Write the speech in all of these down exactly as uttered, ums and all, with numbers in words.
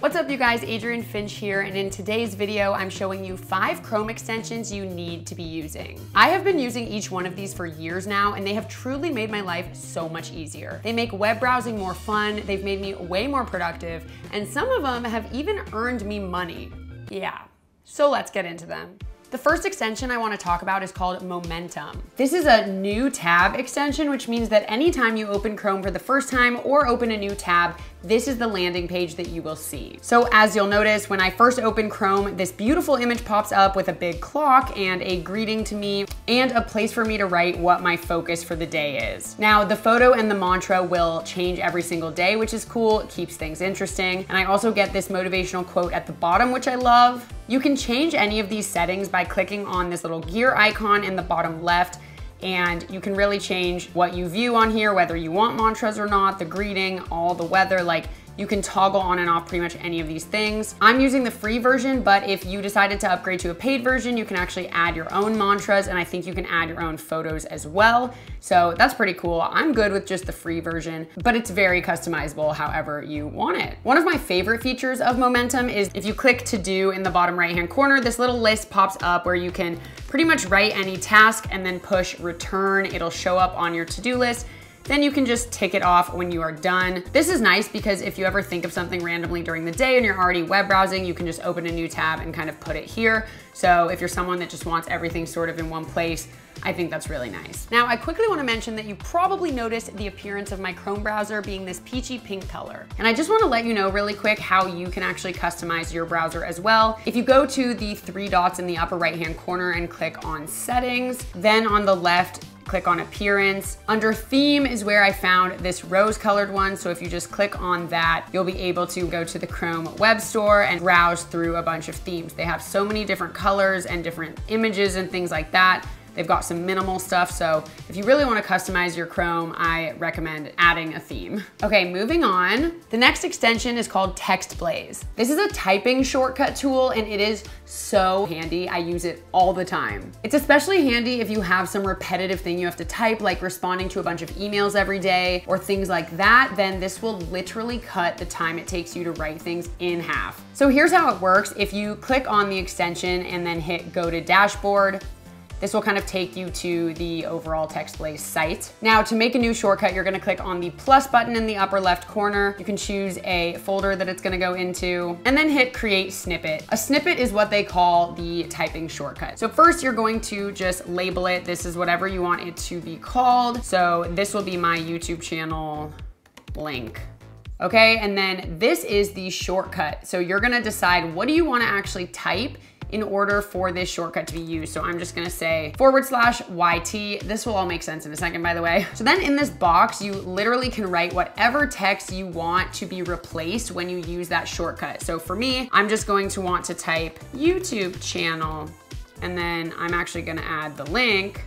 What's up you guys, Adrienne Finch here, and in today's video I'm showing you five Chrome extensions you need to be using. I have been using each one of these for years now, and they have truly made my life so much easier. They make web browsing more fun, they've made me way more productive, and some of them have even earned me money. Yeah, so let's get into them. The first extension I want to talk about is called Momentum. This is a new tab extension, which means that anytime you open Chrome for the first time or open a new tab, this is the landing page that you will see. So as you'll notice, when I first open Chrome, this beautiful image pops up with a big clock and a greeting to me and a place for me to write what my focus for the day is. Now, the photo and the mantra will change every single day, which is cool. It keeps things interesting. And I also get this motivational quote at the bottom, which I love. You can change any of these settings by clicking on this little gear icon in the bottom left, and you can really change what you view on here, whether you want mantras or not, the greeting, all the weather, like you can toggle on and off pretty much any of these things. I'm using the free version, but if you decided to upgrade to a paid version, you can actually add your own mantras, and I think you can add your own photos as well. So that's pretty cool. I'm good with just the free version, but it's very customizable however you want it. One of my favorite features of Momentum is if you click to do in the bottom right-hand corner, this little list pops up where you can pretty much write any task and then push return. It'll show up on your to-do list. Then you can just tick it off when you are done. This is nice because if you ever think of something randomly during the day and you're already web browsing, you can just open a new tab and kind of put it here. So if you're someone that just wants everything sort of in one place, I think that's really nice. Now, I quickly want to mention that you probably noticed the appearance of my Chrome browser being this peachy pink color. And I just want to let you know really quick how you can actually customize your browser as well. If you go to the three dots in the upper right-hand corner and click on Settings, then on the left, click on Appearance. Under Theme is where I found this rose-colored one, so if you just click on that, you'll be able to go to the Chrome Web Store and browse through a bunch of themes. They have so many different colors and different images and things like that. They've got some minimal stuff, so if you really want to customize your Chrome, I recommend adding a theme. Okay, moving on. The next extension is called Text Blaze. This is a typing shortcut tool, and it is so handy. I use it all the time. It's especially handy if you have some repetitive thing you have to type, like responding to a bunch of emails every day or things like that, then this will literally cut the time it takes you to write things in half. So here's how it works. If you click on the extension and then hit Go to Dashboard, this will kind of take you to the overall Text Blaze site. Now, to make a new shortcut, you're gonna click on the plus button in the upper left corner. You can choose a folder that it's gonna go into, and then hit Create Snippet. A snippet is what they call the typing shortcut. So first, you're going to just label it. This is whatever you want it to be called. So this will be my YouTube channel link. Okay, and then this is the shortcut. So you're gonna decide what do you wanna actually type in order for this shortcut to be used. So I'm just gonna say forward slash Y T. This will all make sense in a second, by the way. So then in this box, you literally can write whatever text you want to be replaced when you use that shortcut. So for me, I'm just going to want to type YouTube channel, and then I'm actually gonna add the link.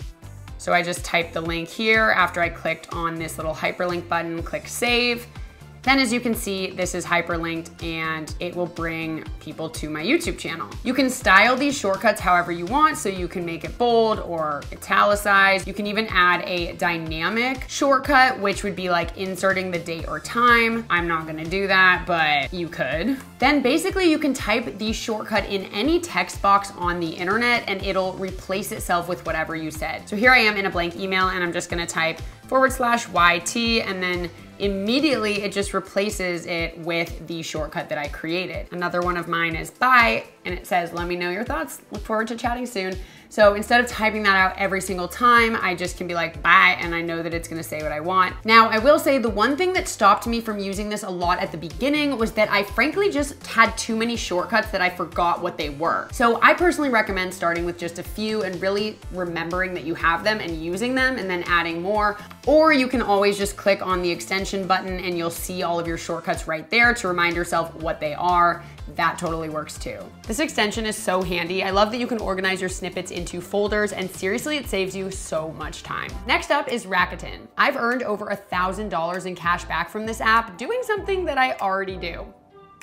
So I just typed the link here after I clicked on this little hyperlink button, click save. Then as you can see, this is hyperlinked and it will bring people to my YouTube channel. You can style these shortcuts however you want, so you can make it bold or italicized. You can even add a dynamic shortcut, which would be like inserting the date or time. I'm not gonna do that, but you could. Then basically you can type the shortcut in any text box on the internet and it'll replace itself with whatever you said. So here I am in a blank email and I'm just gonna type forward slash Y T, and then immediately it just replaces it with the shortcut that I created. Another one of mine is bye, and it says, let me know your thoughts. Look forward to chatting soon. So instead of typing that out every single time, I just can be like, bye, and I know that it's gonna say what I want. Now, I will say the one thing that stopped me from using this a lot at the beginning was that I frankly just had too many shortcuts that I forgot what they were. So I personally recommend starting with just a few and really remembering that you have them and using them and then adding more. Or you can always just click on the extension button and you'll see all of your shortcuts right there to remind yourself what they are. That totally works too. This extension is so handy. I love that you can organize your snippets into folders, and seriously, it saves you so much time. Next up is Rakuten. I've earned over a thousand dollars in cash back from this app doing something that I already do.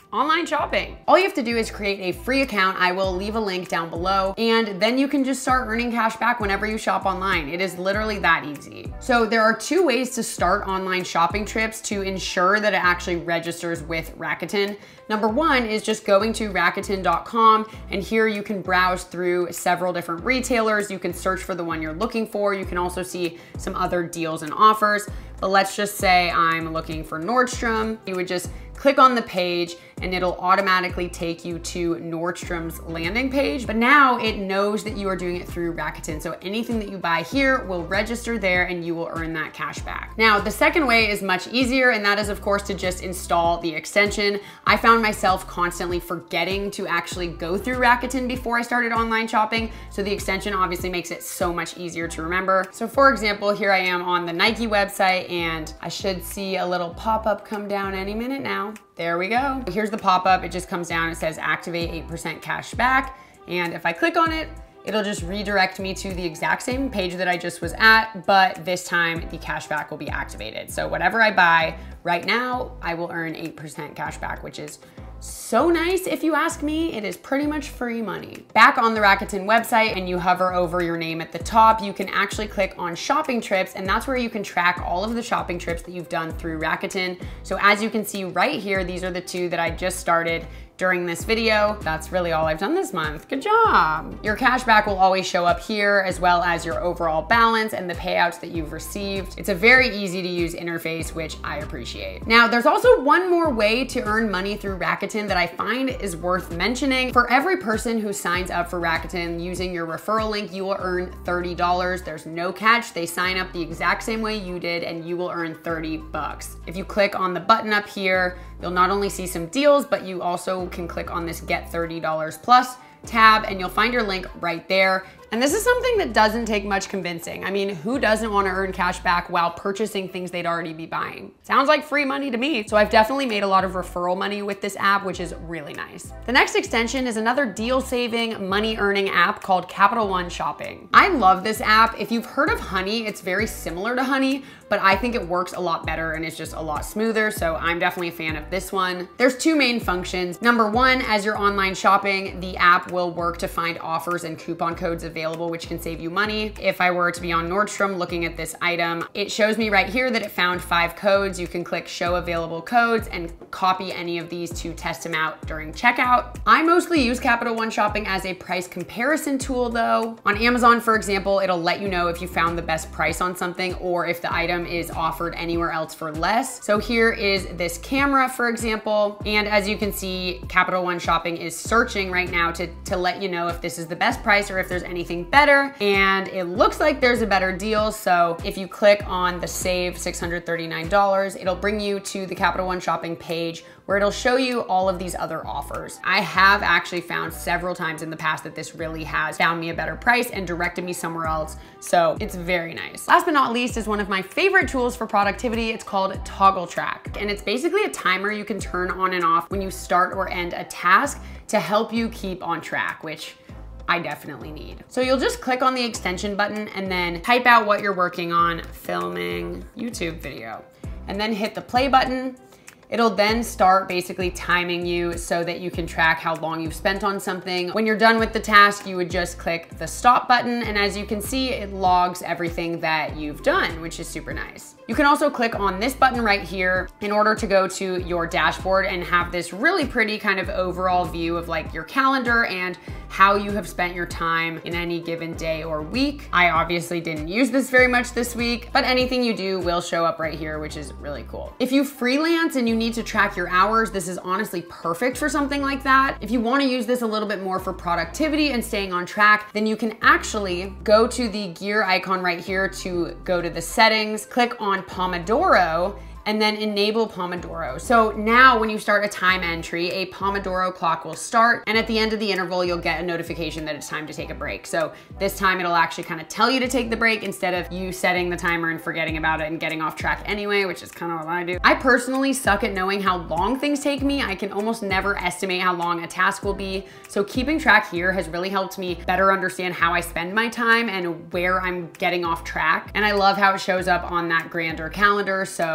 Online shopping. All you have to do is create a free account. I will leave a link down below, and then you can just start earning cash back whenever you shop online. It is literally that easy. So there are two ways to start online shopping trips to ensure that it actually registers with Rakuten. Number one is just going to Rakuten dot com, and here you can browse through several different retailers. You can search for the one you're looking for. You can also see some other deals and offers. But let's just say I'm looking for Nordstrom. You would just click on the page and it'll automatically take you to Nordstrom's landing page. But now it knows that you are doing it through Rakuten. So anything that you buy here will register there and you will earn that cash back. Now, the second way is much easier, and that is of course to just install the extension. I found myself constantly forgetting to actually go through Rakuten before I started online shopping. So the extension obviously makes it so much easier to remember. So for example, here I am on the Nike website and I should see a little pop-up come down any minute now. There we go. Here's the pop-up. It just comes down. It says activate eight percent cash back. And if I click on it, it'll just redirect me to the exact same page that I just was at, but this time the cash back will be activated. So whatever I buy right now, I will earn eight percent cash back, which is so nice. If you ask me, it is pretty much free money. Back on the Rakuten website and you hover over your name at the top, you can actually click on shopping trips, and that's where you can track all of the shopping trips that you've done through Rakuten. So as you can see right here, these are the two that I just started during this video. That's really all I've done this month. Good job. Your cash back will always show up here, as well as your overall balance and the payouts that you've received. It's a very easy to use interface, which I appreciate. Now, there's also one more way to earn money through Rakuten that I find is worth mentioning. For every person who signs up for Rakuten using your referral link, you will earn thirty dollars. There's no catch. They sign up the exact same way you did and you will earn thirty bucks. If you click on the button up here, you'll not only see some deals, but you also can click on this get thirty dollars plus tab and you'll find your link right there. And this is something that doesn't take much convincing. I mean, who doesn't want to earn cash back while purchasing things they'd already be buying? Sounds like free money to me. So I've definitely made a lot of referral money with this app, which is really nice. The next extension is another deal-saving, money-earning app called Capital One Shopping. I love this app. If you've heard of Honey, it's very similar to Honey, but I think it works a lot better and it's just a lot smoother. So I'm definitely a fan of this one. There's two main functions. Number one, as you're online shopping, the app will work to find offers and coupon codes available, which can save you money. If I were to be on Nordstrom looking at this item, it shows me right here that it found five codes. You can click show available codes and copy any of these to test them out during checkout. I mostly use Capital One Shopping as a price comparison tool though. On Amazon, for example, it'll let you know if you found the best price on something or if the item is offered anywhere else for less. So here is this camera, for example. And as you can see, Capital One Shopping is searching right now to, to let you know if this is the best price or if there's anything better. And it looks like there's a better deal. So if you click on the save six hundred thirty-nine dollars, it'll bring you to the Capital One Shopping page where it'll show you all of these other offers. I have actually found several times in the past that this really has found me a better price and directed me somewhere else. So it's very nice. Last but not least is one of my favorite tools for productivity. It's called Toggl Track. And it's basically a timer you can turn on and off when you start or end a task to help you keep on track, which I definitely need. So you'll just click on the extension button and then type out what you're working on, filming YouTube video, and then hit the play button. It'll then start basically timing you so that you can track how long you've spent on something. When you're done with the task, you would just click the stop button. And as you can see, it logs everything that you've done, which is super nice. You can also click on this button right here in order to go to your dashboard and have this really pretty kind of overall view of like your calendar and how you have spent your time in any given day or week. I obviously didn't use this very much this week, but anything you do will show up right here, which is really cool. If you freelance and you need to track your hours, this is honestly perfect for something like that. If you want to use this a little bit more for productivity and staying on track, then you can actually go to the gear icon right here to go to the settings, click on Pomodoro, and then enable Pomodoro. So now when you start a time entry, a Pomodoro clock will start, and at the end of the interval, you'll get a notification that it's time to take a break. So this time it'll actually kind of tell you to take the break instead of you setting the timer and forgetting about it and getting off track anyway, which is kind of what I do. I personally suck at knowing how long things take me. I can almost never estimate how long a task will be. So keeping track here has really helped me better understand how I spend my time and where I'm getting off track. And I love how it shows up on that grander calendar, so I can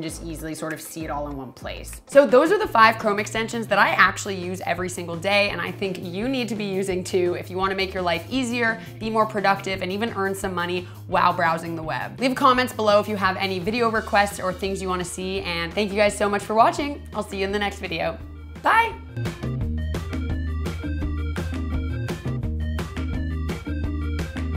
just easily sort of see it all in one place. So those are the five Chrome extensions that I actually use every single day, and I think you need to be using too if you want to make your life easier, be more productive, and even earn some money while browsing the web. Leave comments below if you have any video requests or things you want to see, and thank you guys so much for watching. I'll see you in the next video. Bye!